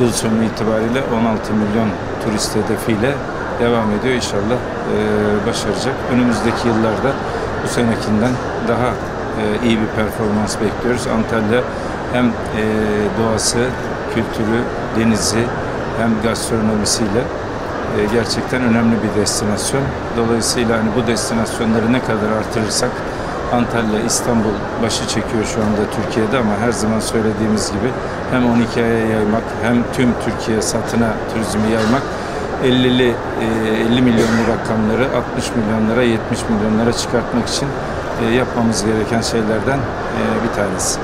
yıl sonu itibariyle 16 milyon turist hedefiyle devam ediyor. İnşallah başaracak. Önümüzdeki yıllarda bu senekinden daha iyi bir performans bekliyoruz. Antalya hem doğası, kültürü, denizi hem gastronomisiyle gerçekten önemli bir destinasyon. Dolayısıyla hani bu destinasyonları ne kadar artırırsak, Antalya, İstanbul başı çekiyor şu anda Türkiye'de ama her zaman söylediğimiz gibi hem 12 aya yaymak hem tüm Türkiye satına turizmi yaymak 50 milyonlu rakamları 60 milyonlara 70 milyonlara çıkartmak için yapmamız gereken şeylerden bir tanesi.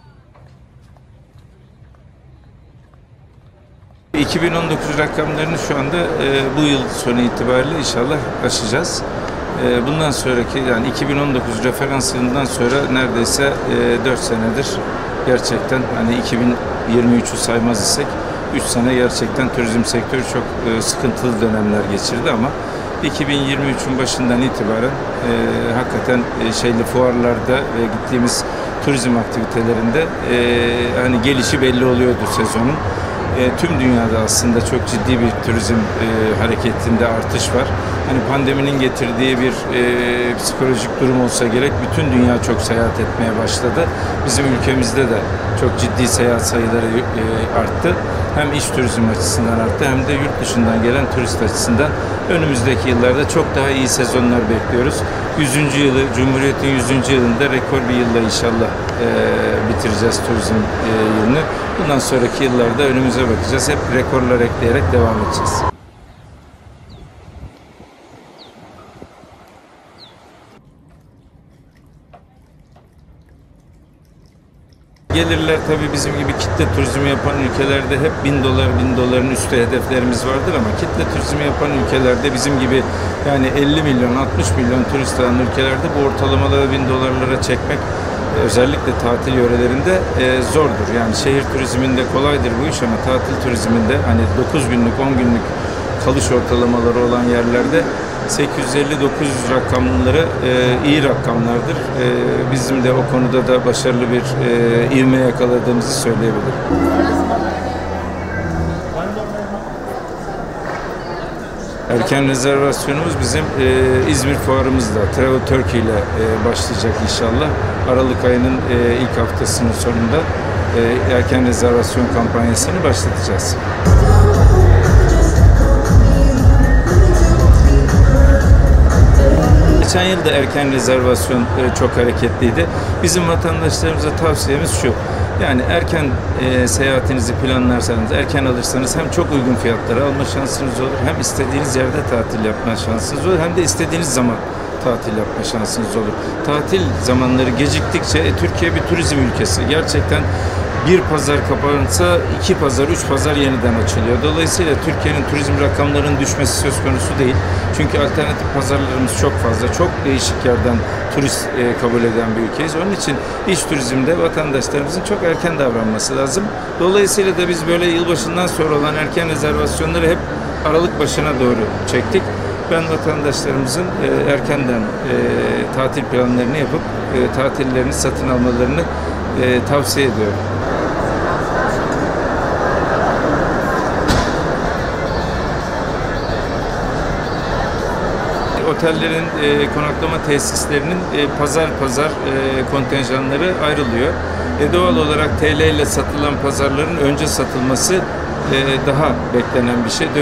2019 rakamlarını şu anda bu yıl sonu itibariyle inşallah aşacağız. Bundan sonraki yani 2019 referans yılından sonra neredeyse 4 senedir gerçekten hani 2023'ü saymaz isek 3 sene gerçekten turizm sektörü çok sıkıntılı dönemler geçirdi ama 2023'ün başından itibaren hakikaten fuarlarda ve gittiğimiz turizm aktivitelerinde hani gelişi belli oluyordu sezonun. Tüm dünyada aslında çok ciddi bir turizm hareketinde artış var. Hani pandeminin getirdiği bir psikolojik durum olsa gerek bütün dünya çok seyahat etmeye başladı. Bizim ülkemizde de çok ciddi seyahat sayıları arttı. Hem iç turizm açısından arttı hem de yurt dışından gelen turist açısından önümüzdeki yıllarda çok daha iyi sezonlar bekliyoruz. 100. yılı, Cumhuriyet'in 100. yılında rekor bir yılla inşallah bitireceğiz turizm yılını. Bundan sonraki yıllarda önümüze bakacağız. Hep rekorlar ekleyerek devam edeceğiz. Gelirler tabii bizim gibi kitle turizmi yapan ülkelerde hep $1000 üstü hedeflerimiz vardır ama kitle turizmi yapan ülkelerde bizim gibi yani 50 milyon 60 milyon turist alan ülkelerde bu ortalamaları $1000'lara çekmek özellikle tatil yörelerinde zordur. Yani şehir turizminde kolaydır bu iş ama tatil turizminde hani 9 günlük 10 günlük kalış ortalamaları olan yerlerde 850-900 rakamları iyi rakamlardır. Bizim de o konuda da başarılı bir ivme yakaladığımızı söyleyebilirim. Erken rezervasyonumuz bizim İzmir fuarımızda Travel Turkey ile başlayacak inşallah. Aralık ayının ilk haftasının sonunda erken rezervasyon kampanyasını başlatacağız. Geçen yıl da erken rezervasyon çok hareketliydi. Bizim vatandaşlarımıza tavsiyemiz şu. Yani erken seyahatinizi planlarsanız, erken alırsanız hem çok uygun fiyatlara alma şansınız olur, hem istediğiniz yerde tatil yapma şansınız olur, hem de istediğiniz zaman tatil yapma şansınız olur. Tatil zamanları geciktikçe Türkiye bir turizm ülkesi. Gerçekten bir pazar kapanırsa 2 pazar, 3 pazar yeniden açılıyor. Dolayısıyla Türkiye'nin turizm rakamlarının düşmesi söz konusu değil. Çünkü alternatif pazarlarımız çok fazla, çok değişik yerden turist kabul eden bir ülkeyiz. Onun için iç turizmde vatandaşlarımızın çok erken davranması lazım. Dolayısıyla da biz böyle yılbaşından sonra olan erken rezervasyonları hep Aralık başına doğru çektik. Ben vatandaşlarımızın erkenden tatil planlarını yapıp tatillerini satın almalarını tavsiye ediyorum. Otellerin, konaklama tesislerinin pazar kontenjanları ayrılıyor. Doğal olarak TL ile satılan pazarların önce satılması daha beklenen bir şey.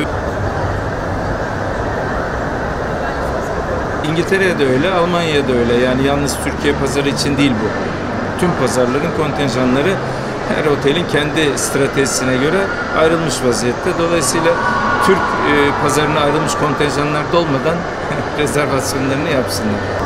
İngiltere'de öyle, Almanya'da öyle. Yani yalnız Türkiye pazarı için değil bu. Tüm pazarların kontenjanları her otelin kendi stratejisine göre ayrılmış vaziyette. Dolayısıyla Türk pazarına ayrılmış kontenjanlar dolmadan rezervasyonlarını yapsınlar.